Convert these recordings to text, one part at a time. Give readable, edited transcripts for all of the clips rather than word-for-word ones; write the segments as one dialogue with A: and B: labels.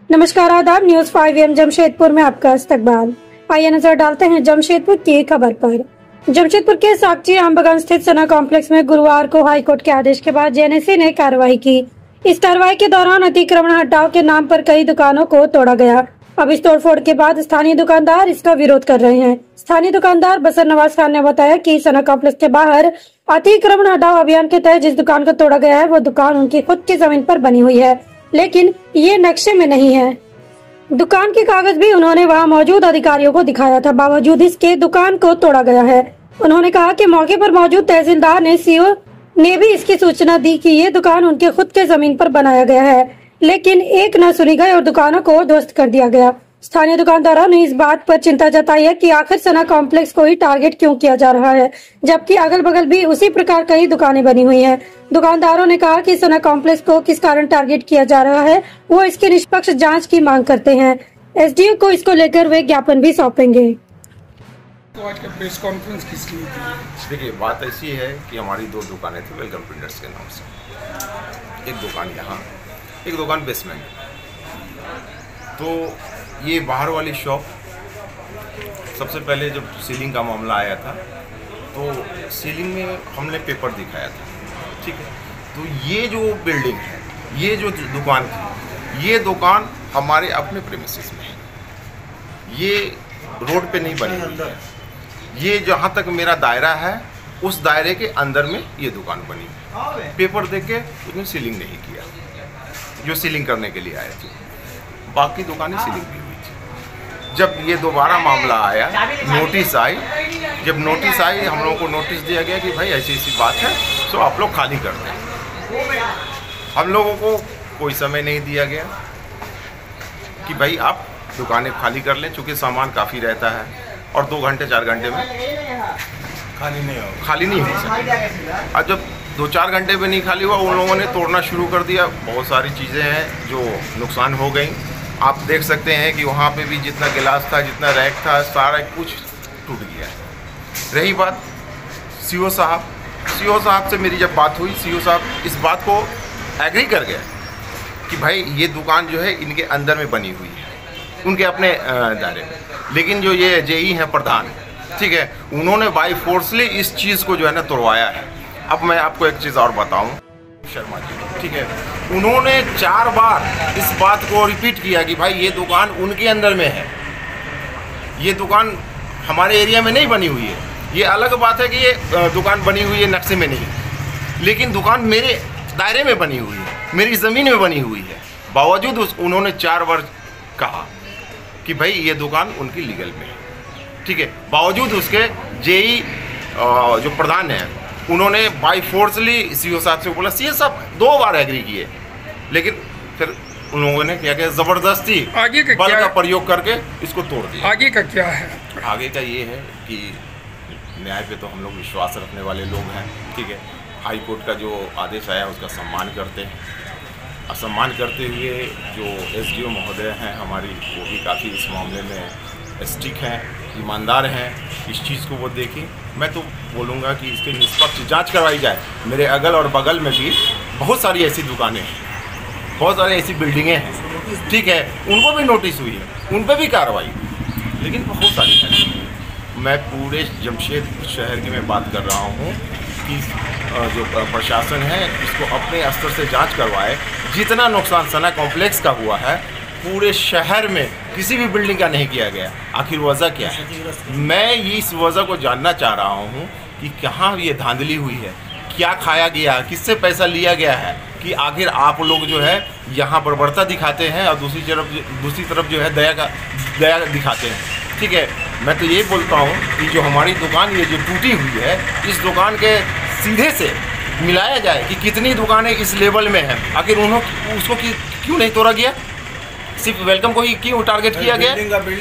A: नमस्कार, आदाब। न्यूज 5 जमशेदपुर में आपका इस्तकबाल। आइए नजर डालते हैं जमशेदपुर की खबर पर। जमशेदपुर के साकची आमबगान स्थित सना कॉम्प्लेक्स में गुरुवार को हाईकोर्ट के आदेश के बाद जेएनएससी ने कार्रवाई की। इस कार्रवाई के दौरान अतिक्रमण हटाओ के नाम पर कई दुकानों को तोड़ा गया। अब इस तोड़फोड़ के बाद स्थानीय दुकानदार इसका विरोध कर रहे हैं। स्थानीय दुकानदार बसर नवाज खान ने बताया कि सना कॉम्प्लेक्स के बाहर अतिक्रमण हटाओ अभियान के तहत जिस दुकान को तोड़ा गया है वो दुकान उनकी खुद की जमीन पर बनी हुई है, लेकिन ये नक्शे में नहीं है। दुकान के कागज भी उन्होंने वहां मौजूद अधिकारियों को दिखाया था, बावजूद इसके दुकान को तोड़ा गया है। उन्होंने कहा कि मौके पर मौजूद तहसीलदार ने सीओ ने भी इसकी सूचना दी कि ये दुकान उनके खुद के जमीन पर बनाया गया है, लेकिन एक न सुनी गई और दुकानों को ध्वस्त कर दिया गया। स्थानीय दुकानदारों ने इस बात पर चिंता जताई है कि आखिर सना कॉम्प्लेक्स को ही टारगेट क्यों किया जा रहा है, जबकि अगल बगल भी उसी प्रकार कई दुकानें बनी हुई हैं। दुकानदारों ने कहा कि सना कॉम्प्लेक्स को किस कारण टारगेट किया जा रहा है, वो इसकी निष्पक्ष जांच की मांग करते हैं। एसडीओ को इसको लेकर वे ज्ञापन भी सौंपेंगे।
B: तो आज का प्रेस कॉन्फ्रेंस किस लिए थी?
C: देखिए, बात ऐसी है कि हमारी दो दुकानें थी वेलकम प्रिंटर्स के नाम से। एक दुकान यहाँ, एक दुकान बेसमेंट। तो ये बाहर वाली शॉप, सबसे पहले जब सीलिंग का मामला आया था तो सीलिंग में हमने पेपर दिखाया था, ठीक है। तो ये जो बिल्डिंग है, ये जो दुकान थी, ये दुकान हमारे अपने प्रेमिसेस में है। ये रोड पे नहीं बनी हुई है। ये जहाँ तक मेरा दायरा है उस दायरे के अंदर में ये दुकान बनी है। पेपर देख के उसने सीलिंग नहीं किया, जो सीलिंग करने के लिए आए थे। बाकी दुकानें सीलिंग भी हुई थी। जब ये दोबारा मामला आया, नोटिस आई, जब नोटिस आई हम लोगों को नोटिस दिया गया कि भाई ऐसी ऐसी बात है, तो आप लोग खाली कर दें। हम लोगों को कोई समय नहीं दिया गया कि भाई आप दुकानें खाली कर लें, चूँकि सामान काफ़ी रहता है और 2 घंटे 4 घंटे में खाली नहीं हो सकता। और जब 2-4 घंटे में नहीं खाली हुआ, उन लोगों ने तोड़ना शुरू कर दिया। बहुत सारी चीज़ें हैं जो नुकसान हो गई। आप देख सकते हैं कि वहाँ पे भी जितना गिलास था, जितना रैक था, सारा कुछ टूट गया है। रही बात सीओ साहब से मेरी जब बात हुई, सीओ साहब इस बात को एग्री कर गए कि भाई ये दुकान जो है इनके अंदर में बनी हुई है, उनके अपने दायरे में। लेकिन जो ये जेई हैं प्रधान, ठीक है, उन्होंने बाई फोर्सली इस चीज़ को जो है ना तोड़वाया है। अब मैं आपको एक चीज़ और बताऊं, शर्मा जी, ठीक है, उन्होंने 4 बार इस बात को रिपीट किया कि भाई ये दुकान उनके अंदर में है, ये दुकान हमारे एरिया में नहीं बनी हुई है। ये अलग बात है कि ये दुकान बनी हुई है नक्शे में नहीं, लेकिन दुकान मेरे दायरे में बनी हुई है, मेरी ज़मीन में बनी हुई है। बावजूद उन्होंने 4 बार कहा कि भाई ये दुकान उनकी लीगल में है, ठीक है। बावजूद उसके जेई जो प्रधान है, उन्होंने बाई फोर्सली सीओ साहब से बोला। सीओ साहब 2 बार एग्री किए, लेकिन फिर उन लोगों ने क्या किया, ज़बरदस्ती बल का प्रयोग करके इसको तोड़ दिया।
B: आगे का क्या है?
C: आगे का ये है कि न्याय पे तो हम लोग विश्वास रखने वाले लोग हैं, ठीक है। हाई कोर्ट का जो आदेश आया उसका सम्मान करते हैं। सम्मान करते हुए जो एसडीओ महोदय हैं हमारी, वो भी काफ़ी इस मामले में स्टिक हैं, ईमानदार हैं। इस चीज़ को वो देखें। मैं तो बोलूँगा कि इसकी निष्पक्ष जांच करवाई जाए। मेरे अगल और बगल में भी बहुत सारी ऐसी दुकानें हैं, बहुत सारी ऐसी बिल्डिंगें हैं, ठीक है, उनको भी नोटिस हुई है, उन पर भी कार्रवाई, लेकिन बहुत सारी है। मैं पूरे जमशेदपुर शहर की मैं बात कर रहा हूँ कि जो प्रशासन है इसको अपने स्तर से जांच करवाए। जितना नुकसान सना कॉम्प्लेक्स का हुआ है, पूरे शहर में किसी भी बिल्डिंग का नहीं किया गया। आखिर वजह क्या है? मैं इस वजह को जानना चाह रहा हूँ कि कहाँ ये धांधली हुई है, क्या खाया गया, किससे पैसा लिया गया है, कि आखिर आप लोग जो है यहाँ बर्बरता दिखाते हैं और दूसरी तरफ जो है दया दिखाते हैं, ठीक है। मैं तो ये बोलता हूँ कि जो हमारी दुकान ये जो टूटी हुई है, इस दुकान के सीधे से मिलाया जाए कि कितनी दुकानें इस लेवल में हैं। आखिर उसको क्यों नहीं तोड़ा गया? सिर्फ वेलकम को ही क्यों टारगेट किया गया?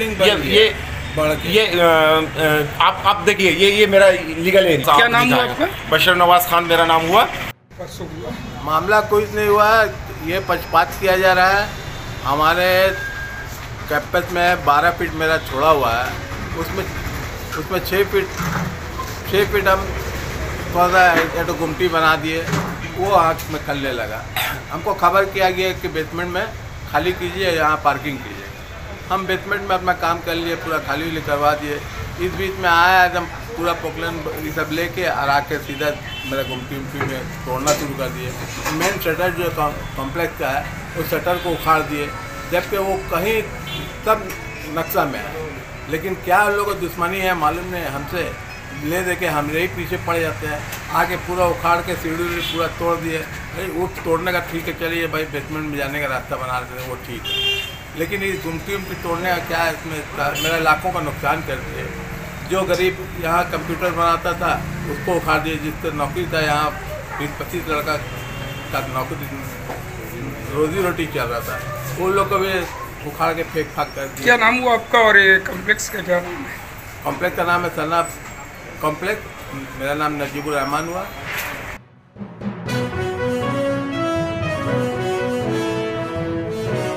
C: आप देखिए, ये मेरा लीगल एरिया।
B: क्या नाम हुआ आपका?
C: बसर नवाज खान मेरा नाम हुआ।
D: मामला कुछ नहीं हुआ, ये पक्षपात किया जा रहा है। हमारे कैंपस में 12 फीट मेरा छोड़ा हुआ है, उसमें 6 फीट हम थोड़ा तो गुमटी बना दिए, वो आँख में खलने लगा। हमको खबर किया गया कि बेसमेंट में खाली कीजिए, यहाँ पार्किंग कीजिए। हम बेसमेंट में अपना काम कर लिए, पूरा खाली वाली करवा दिए। इस बीच में आया एकदम पूरा पोकलन ये सब लेके और आके सीधा मेरा गुमटी में तोड़ना शुरू कर दिए। मेन शटर जो कॉम्प्लेक्स का है उस शटर को उखाड़ दिए, जबकि वो कहीं सब नक्शा में है। लेकिन क्या उन लोगों को दुश्मनी है मालूम नहीं, हमसे ले दे के हमरे ही पीछे पड़ जाते हैं। आके पूरा उखाड़ के सीढ़ी पूरा तोड़ दिए। भाई वो तोड़ने का ठीक है, चलिए भाई बेसमेंट में जाने का रास्ता बना देते हैं, वो ठीक है। लेकिन ये गुमटी तोड़ने का क्या है, इसमें मेरा लाखों का नुकसान कर दिए। जो गरीब यहाँ कंप्यूटर बनाता था उसको उखाड़ दिए, जिससे नौकरी था यहाँ 20-25 लड़का का नौकरी रोजी रोटी चल रहा था, उन लोग को भी उखाड़ के फेंक फाक कर दिया।
B: क्या नाम हुआ आपका और ये कॉम्प्लेक्स का क्या नाम है?
D: कॉम्प्लेक्स का नाम है सना कॉम्प्लेक्स। मेरा नाम नजीबुर रहमान हुआ।